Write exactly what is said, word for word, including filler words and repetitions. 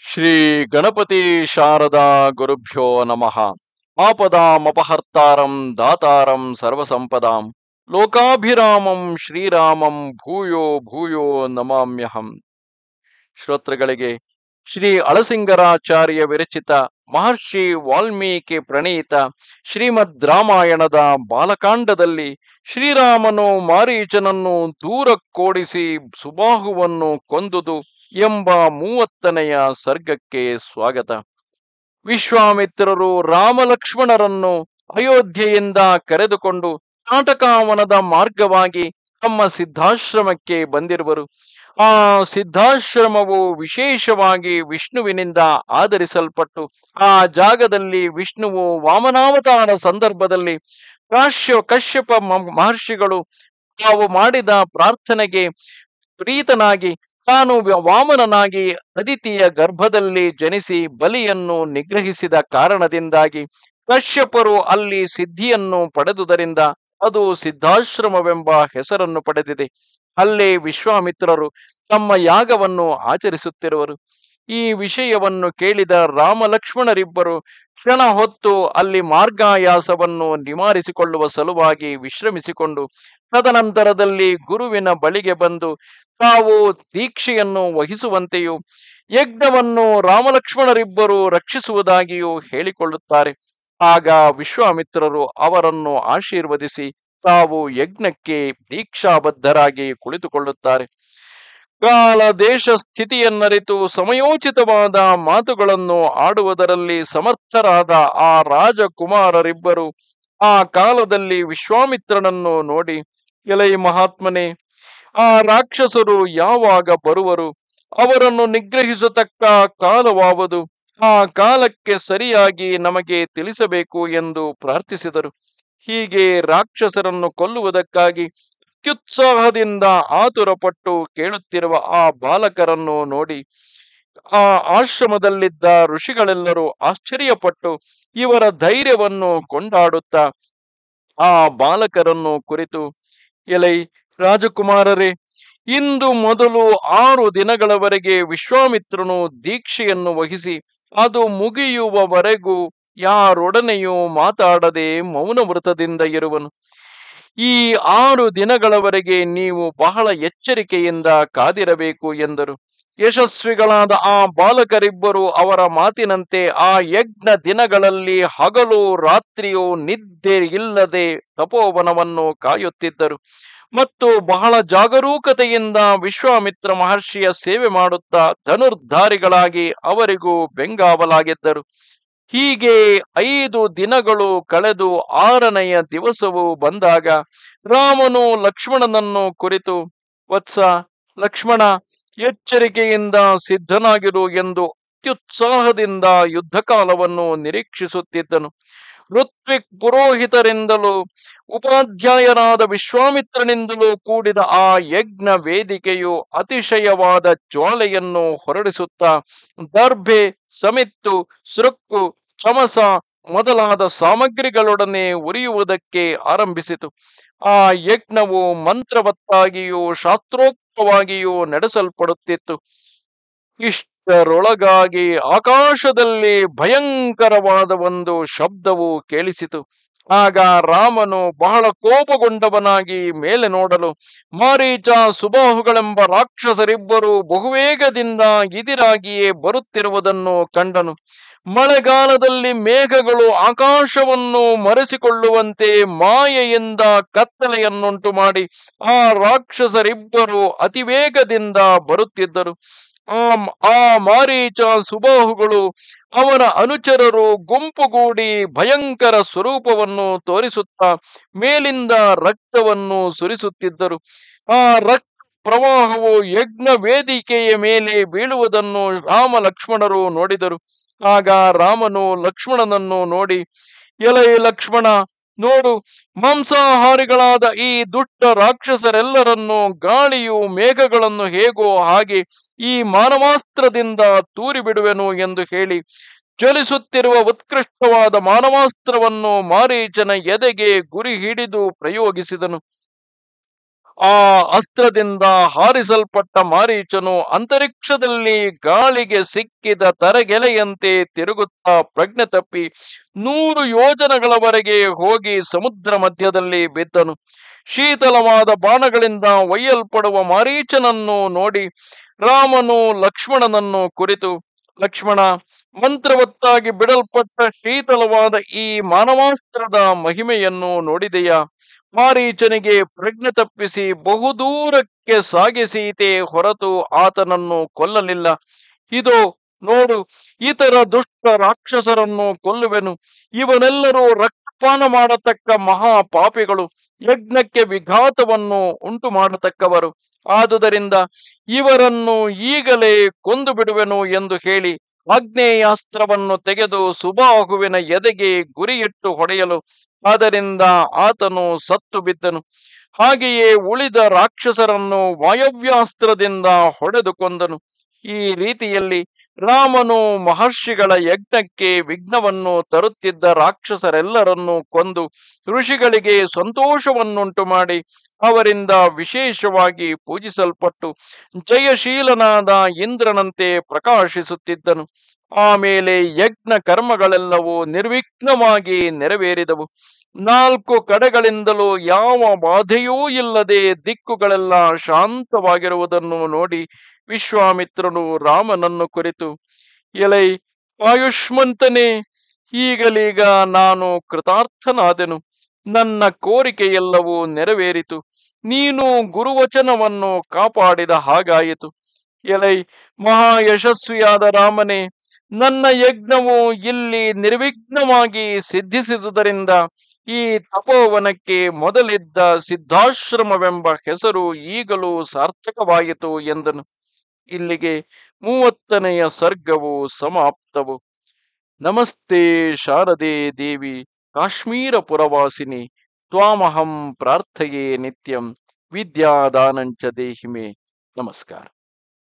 ಶ್ರೀ ಗಣಪತಿ ಶಾರದಾ ಗುರುಭ್ಯೋ ನಮಃ. ಆಪದಾಮಪಹರ್ತಾರಂ ದಾತಾರಂ ಸರ್ವಸಂಪದಾಂ ಲೋಕಾಭಿರಾಮಂ ಶ್ರೀರಾಮಂ ಭೂಯೋ ಭೂಯೋ ನಮಾಮ್ಯಹಂ. ಶ್ರೋತೃಗಳಿಗೆ ಶ್ರೀ ಅಳಸಿಂಗರಾಚಾರ್ಯ ವಿರಚಿತ ಮಹರ್ಷಿ ವಾಲ್ಮೀಕಿ ಪ್ರಣೀತ ಶ್ರೀಮದ್ ರಾಮಾಯಣದ ಬಾಲಕಾಂಡದಲ್ಲಿ ಶ್ರೀರಾಮನು ಮಾರೀಚನನ್ನು ದೂರಕ್ಕೋಡಿಸಿ ಸುಬಾಹುವನ್ನು ಕೊಂದುದು ಎಂಬ ಮೂವತ್ತನೆಯ ಸರ್ಗಕ್ಕೆ ಸ್ವಾಗತ. ವಿಶ್ವಾಮಿತ್ರರು ರಾಮಲಕ್ಷ್ಮಣರನ್ನು ಅಯೋಧ್ಯೆಯಿಂದ ಕರೆದುಕೊಂಡು ನಾಟಕಾವನದ ಮಾರ್ಗವಾಗಿ ತಮ್ಮ ಸಿದ್ಧಾಶ್ರಮಕ್ಕೆ ಬಂದಿರುವರು. ಆ ಸಿದ್ಧಾಶ್ರಮವು ವಿಶೇಷವಾಗಿ ವಿಷ್ಣುವಿನಿಂದ ಆಧರಿಸಲ್ಪಟ್ಟು ಆ ಜಾಗದಲ್ಲಿ ವಿಷ್ಣುವು ವಾಮನಾವತಾರ ಸಂದರ್ಭದಲ್ಲಿ ಕಾಶ್ಯ ಕಶ್ಯಪ ಮಹರ್ಷಿಗಳು ತಾವು ಮಾಡಿದ ಪ್ರಾರ್ಥನೆಗೆ ಪ್ರೀತನಾಗಿ ತಾನು ವಾಮನನಾಗಿ ಅದಿತಿಯ ಗರ್ಭದಲ್ಲಿ ಜನಿಸಿ ಬಲಿಯನ್ನು ನಿಗ್ರಹಿಸಿದ ಕಾರಣದಿಂದಾಗಿ ಕಶ್ಯಪರು ಅಲ್ಲಿ ಸಿದ್ಧಿಯನ್ನು ಪಡೆದುದರಿಂದ ಅದು ಸಿದ್ಧಾಶ್ರಮವೆಂಬ ಹೆಸರನ್ನು ಪಡೆದಿದೆ. ಅಲ್ಲೇ ವಿಶ್ವಾಮಿತ್ರರು ತಮ್ಮ ಯಾಗವನ್ನು ಆಚರಿಸುತ್ತಿರುವರು. ಈ ವಿಷಯವನ್ನು ಕೇಳಿದ ರಾಮಲಕ್ಷ್ಮಣರಿಬ್ಬರು ಕ್ಷಣ ಹೊತ್ತು ಅಲ್ಲಿ ಮಾರ್ಗಾಯಾಸವನ್ನು ನಿವಾರಿಸಿಕೊಳ್ಳುವ ಸಲುವಾಗಿ ವಿಶ್ರಮಿಸಿಕೊಂಡು ತದನಂತರದಲ್ಲಿ ಗುರುವಿನ ಬಳಿಗೆ ಬಂದು ತಾವು ದೀಕ್ಷೆಯನ್ನು ವಹಿಸುವಂತೆಯೂ ಯಜ್ಞವನ್ನು ರಾಮಲಕ್ಷ್ಮಣರಿಬ್ಬರು ರಕ್ಷಿಸುವುದಾಗಿಯೂ ಹೇಳಿಕೊಳ್ಳುತ್ತಾರೆ. ಆಗ ವಿಶ್ವಾಮಿತ್ರರು ಅವರನ್ನು ಆಶೀರ್ವದಿಸಿ ತಾವು ಯಜ್ಞಕ್ಕೆ ದೀಕ್ಷಾಬದ್ಧರಾಗಿ ಕುಳಿತುಕೊಳ್ಳುತ್ತಾರೆ. ಕಾಲ ದೇಶ ಸ್ಥಿತಿಯನ್ನರಿತು ಸಮಯೋಚಿತವಾದ ಮಾತುಗಳನ್ನು ಆಡುವುದರಲ್ಲಿ ಸಮರ್ಥರಾದ ಆ ರಾಜಕುಮಾರರಿಬ್ಬರು ಆ ಕಾಲದಲ್ಲಿ ವಿಶ್ವಾಮಿತ್ರನನ್ನು ನೋಡಿ, ಎಲೈ ಮಹಾತ್ಮನೇ, ಆ ರಾಕ್ಷಸರು ಯಾವಾಗ ಬರುವರು? ಅವರನ್ನು ನಿಗ್ರಹಿಸತಕ್ಕ ಕಾಲವಾವುದು. ಆ ಕಾಲಕ್ಕೆ ಸರಿಯಾಗಿ ನಮಗೆ ತಿಳಿಸಬೇಕು ಎಂದು ಪ್ರಾರ್ಥಿಸಿದರು. ಹೀಗೆ ರಾಕ್ಷಸರನ್ನು ಕೊಲ್ಲುವುದಕ್ಕಾಗಿ ಅತ್ಯುತ್ಸಾಹದಿಂದ ಆತುರಪಟ್ಟು ಕೇಳುತ್ತಿರುವ ಆ ಬಾಲಕರನ್ನು ನೋಡಿ ಆ ಆಶ್ರಮದಲ್ಲಿದ್ದ ಋಷಿಗಳೆಲ್ಲರೂ ಆಶ್ಚರ್ಯಪಟ್ಟು ಇವರ ಧೈರ್ಯವನ್ನು ಕೊಂಡಾಡುತ್ತಾ ಆ ಬಾಲಕರನ್ನು ಕುರಿತು, ಎಲೈ ರಾಜಕುಮಾರರೇ, ಇಂದು ಮೊದಲು ಆರು ದಿನಗಳವರೆಗೆ ವಿಶ್ವಾಮಿತ್ರನು ದೀಕ್ಷೆಯನ್ನು ವಹಿಸಿ ಅದು ಮುಗಿಯುವವರೆಗೂ ಯಾರೊಡನೆಯೂ ಮಾತಾಡದೆ ಮೌನವ್ರತದಿಂದ ಇರುವನು. ಈ ಆರು ದಿನಗಳವರೆಗೆ ನೀವು ಬಹಳ ಎಚ್ಚರಿಕೆಯಿಂದ ಕಾದಿರಬೇಕು ಎಂದರು. ಯಶಸ್ವಿಗಳಾದ ಆ ಬಾಲಕರಿಬ್ಬರು ಅವರ ಮಾತಿನಂತೆ ಆ ಯಜ್ಞ ದಿನಗಳಲ್ಲಿ ಹಗಲು ರಾತ್ರಿಯೂ ನಿದ್ದೆ ಇಲ್ಲದೆ ತಪೋವನವನ್ನು ಕಾಯುತ್ತಿದ್ದರು ಮತ್ತು ಬಹಳ ಜಾಗರೂಕತೆಯಿಂದ ವಿಶ್ವಾಮಿತ್ರ ಮಹರ್ಷಿಯ ಸೇವೆ ಮಾಡುತ್ತಾ ಧನುರ್ಧಾರಿಗಳಾಗಿ ಅವರಿಗೂ ಬೆಂಗಾವಲಾಗಿದ್ದರು. ಹೀಗೆ ಐದು ದಿನಗಳು ಕಳೆದು ಆರನೆಯ ದಿವಸವು ಬಂದಾಗ ರಾಮನು ಲಕ್ಷ್ಮಣನನ್ನು ಕುರಿತು, ವತ್ಸ ಲಕ್ಷ್ಮಣ, ಎಚ್ಚರಿಕೆಯಿಂದ ಸಿದ್ಧನಾಗಿರು ಎಂದು ಅತ್ಯುತ್ಸಾಹದಿಂದ ಯುದ್ಧ ಕಾಲವನ್ನು ನಿರೀಕ್ಷಿಸುತ್ತಿದ್ದನು. ಋತ್ವಿಕ್ ಪುರೋಹಿತರಿಂದಲೂ ಉಪಾಧ್ಯಾಯರಾದ ವಿಶ್ವಾಮಿತ್ರನಿಂದಲೂ ಕೂಡಿದ ಆ ಯಜ್ಞ ವೇದಿಕೆಯು ಅತಿಶಯವಾದ ಜ್ವಾಲೆಯನ್ನು ಹೊರಡಿಸುತ್ತಾ ದರ್ಭೆ, ಸಮಿತ್ತು, ಸೃಕ್ಕು, ಚಮಸ ಮೊದಲಾದ ಸಾಮಗ್ರಿಗಳೊಡನೆ ಉರಿಯುವುದಕ್ಕೆ ಆರಂಭಿಸಿತು. ಆ ಯಜ್ಞವು ಮಂತ್ರವತ್ತಾಗಿಯೂ ಶಾಸ್ತ್ರೋಕ್ತವಾಗಿಯೂ ನಡೆಸಲ್ಪಡುತ್ತಿತ್ತು. ಇಷ್ಟರೊಳಗಾಗಿ ಆಕಾಶದಲ್ಲಿ ಭಯಂಕರವಾದ ಒಂದು ಶಬ್ದವು ಕೇಳಿಸಿತು. ಆಗ ರಾಮನು ಬಹಳ ಕೋಪಗೊಂಡವನಾಗಿ ಮೇಲೆ ನೋಡಲು ಮಾರೀಚ, ಸುಬಾಹುಗಳೆಂಬ ರಾಕ್ಷಸರಿಬ್ಬರು ಬಹುವೇಗದಿಂದ ಇದಿರಾಗಿಯೇ ಬರುತ್ತಿರುವುದನ್ನು ಕಂಡನು. ಮಳೆಗಾಲದಲ್ಲಿ ಮೇಘಗಳು ಆಕಾಶವನ್ನು ಮರೆಸಿಕೊಳ್ಳುವಂತೆ ಮಾಯೆಯಿಂದ ಕತ್ತಲೆಯನ್ನುಂಟು ಮಾಡಿ ಆ ರಾಕ್ಷಸರಿಬ್ಬರು ಅತಿವೇಗದಿಂದ ಬರುತ್ತಿದ್ದರು. ಆ ಆ ಮಾರೀಚ, ಸುಬಾಹುಗಳು ಅವನ ಅನುಚರರು ಗುಂಪುಗೂಡಿ ಭಯಂಕರ ಸ್ವರೂಪವನ್ನು ತೋರಿಸುತ್ತಾ ಮೇಲಿಂದ ರಕ್ತವನ್ನು ಸುರಿಸುತ್ತಿದ್ದರು. ಆ ರಕ್ತ ಪ್ರವಾಹವು ಯಜ್ಞ ವೇದಿಕೆಯ ಮೇಲೆ ಬೀಳುವುದನ್ನು ರಾಮ ಲಕ್ಷ್ಮಣರು ನೋಡಿದರು. ಆಗ ರಾಮನು ಲಕ್ಷ್ಮಣನನ್ನು ನೋಡಿ, ಎಲೈ ಲಕ್ಷ್ಮಣ, ನೋಡು, ಮಾಂಸಾಹಾರಿಗಳಾದ ಈ ದುಷ್ಟ ರಾಕ್ಷಸರೆಲ್ಲರನ್ನು ಗಾಳಿಯು ಮೇಘಗಳನ್ನು ಹೇಗೋ ಹಾಗೆ ಈ ಮಾನವಾಸ್ತ್ರದಿಂದ ತೂರಿ ಬಿಡುವೆನು ಎಂದು ಹೇಳಿ ಜ್ವಲಿಸುತ್ತಿರುವ ಉತ್ಕೃಷ್ಟವಾದ ಮಾನವಾಸ್ತ್ರವನ್ನು ಮಾರೀಚನ ಎದೆಗೆ ಗುರಿ ಹಿಡಿದು ಪ್ರಯೋಗಿಸಿದನು. ಆ ಅಸ್ತ್ರದಿಂದ ಹಾರಿಸಲ್ಪಟ್ಟ ಮಾರೀಚನು ಅಂತರಿಕ್ಷದಲ್ಲಿ ಗಾಳಿಗೆ ಸಿಕ್ಕಿದ ತರಗೆಲೆಯಂತೆ ತಿರುಗುತ್ತಾ ಪ್ರಜ್ಞೆ ತಪ್ಪಿ ನೂರು ಯೋಜನಗಳವರೆಗೆ ಹೋಗಿ ಸಮುದ್ರ ಮಧ್ಯದಲ್ಲಿ ಬಿದ್ದನು. ಶೀತಲವಾದ ಬಾಣಗಳಿಂದ ಒಯ್ಯಲ್ಪಡುವ ಮಾರೀಚನನ್ನು ನೋಡಿ ರಾಮನು ಲಕ್ಷ್ಮಣನನ್ನು ಕುರಿತು, ಲಕ್ಷ್ಮಣ, ಮಂತ್ರವತ್ತಾಗಿ ಬಿಡಲ್ಪಟ್ಟ ಶೀತಲವಾದ ಈ ಮಾನವಾಸ್ತ್ರದ ಮಹಿಮೆಯನ್ನು ನೋಡಿದೆಯಾ? ಮಾರೀಚನಿಗೆ ಪ್ರಜ್ಞೆ ತಪ್ಪಿಸಿ ಬಹುದೂರಕ್ಕೆ ಸಾಗಿಸೀತೆ ಹೊರತು ಆತನನ್ನು ಕೊಲ್ಲಲಿಲ್ಲ. ಇದೋ ನೋಡು, ಇತರ ದುಷ್ಟ ರಾಕ್ಷಸರನ್ನು ಕೊಲ್ಲುವೆನು. ಇವನೆಲ್ಲರೂ ರಕ್ತಪಾನ ಮಾಡತಕ್ಕ ಮಹಾ ಪಾಪಿಗಳು, ಯಜ್ಞಕ್ಕೆ ವಿಘಾತವನ್ನು ಉಂಟು ಮಾಡತಕ್ಕವರು. ಆದುದರಿಂದ ಇವರನ್ನು ಈಗಲೇ ಕೊಂದು ಬಿಡುವೆನು ಎಂದು ಹೇಳಿ ಆಗ್ನೇಯಾಸ್ತ್ರವನ್ನು ತೆಗೆದು ಸುಬಾಹುವಿನ ಎದೆಗೆ ಗುರಿಯಿಟ್ಟು ಹೊಡೆಯಲು ಅದರಿಂದ ಆತನು ಸತ್ತು ಬಿದ್ದನು. ಹಾಗೆಯೇ ಉಳಿದ ರಾಕ್ಷಸರನ್ನು ವಾಯವ್ಯಾಸ್ತ್ರದಿಂದ ಹೊಡೆದು ಕೊಂದನು. ಈ ರೀತಿಯಲ್ಲಿ ರಾಮನು ಮಹರ್ಷಿಗಳ ಯಜ್ಞಕ್ಕೆ ವಿಘ್ನವನ್ನು ತರುತ್ತಿದ್ದ ರಾಕ್ಷಸರೆಲ್ಲರನ್ನೂ ಕೊಂದು ಋಷಿಗಳಿಗೆ ಸಂತೋಷವನ್ನುಂಟು ಮಾಡಿ ಅವರಿಂದ ವಿಶೇಷವಾಗಿ ಪೂಜಿಸಲ್ಪಟ್ಟು ಜಯಶೀಲನಾದ ಇಂದ್ರನಂತೆ ಪ್ರಕಾಶಿಸುತ್ತಿದ್ದನು. ಆಮೇಲೆ ಯಜ್ಞ ಕರ್ಮಗಳೆಲ್ಲವೂ ನಿರ್ವಿಘ್ನವಾಗಿ ನೆರವೇರಿದವು. ನಾಲ್ಕು ಕಡೆಗಳಿಂದಲೂ ಯಾವ ಬಾಧೆಯೂ ಇಲ್ಲದೆ ದಿಕ್ಕುಗಳೆಲ್ಲ ಶಾಂತವಾಗಿರುವುದನ್ನು ನೋಡಿ ವಿಶ್ವಾಮಿತ್ರನು ರಾಮನನ್ನು ಕುರಿತು, ಎಲೈ ಆಯುಷ್ಮಂತನೇ, ಈಗಲೀಗ ನಾನು ಕೃತಾರ್ಥನಾದೆನು. ನನ್ನ ಕೋರಿಕೆಯೆಲ್ಲವೂ ನೆರವೇರಿತು. ನೀನು ಗುರುವಚನವನ್ನು ಕಾಪಾಡಿದ ಹಾಗಾಯಿತು. ಎಲೈ ಮಹಾಯಶಸ್ವಿಯಾದ ರಾಮನೇ, ನನ್ನ ಯಜ್ಞವು ಇಲ್ಲಿ ನಿರ್ವಿಘ್ನವಾಗಿ ಸಿದ್ಧಿಸಿದುದರಿಂದ ಈ ತಪೋವನಕ್ಕೆ ಮೊದಲಿದ್ದ ಸಿದ್ಧಾಶ್ರಮವೆಂಬ ಹೆಸರು ಈಗಲೂ ಸಾರ್ಥಕವಾಯಿತು ಎಂದನು. ಇಲ್ಲಿಗೆ ಮೂವತ್ತನೆಯ ಸರ್ಗವು ಸಮಾಪ್ತವು. ನಮಸ್ತೆ ಶಾರದೆ ದೇವಿ ಕಾಶ್ಮೀರ ಪುರವಾಸಿನಿ, ತ್ವಾಮಹಂ ಪ್ರಾರ್ಥಯೇ ನಿತ್ಯಂ, ವಿದ್ಯಾದಾನಂಚ ದೇಹಿಮೆ. ನಮಸ್ಕಾರ.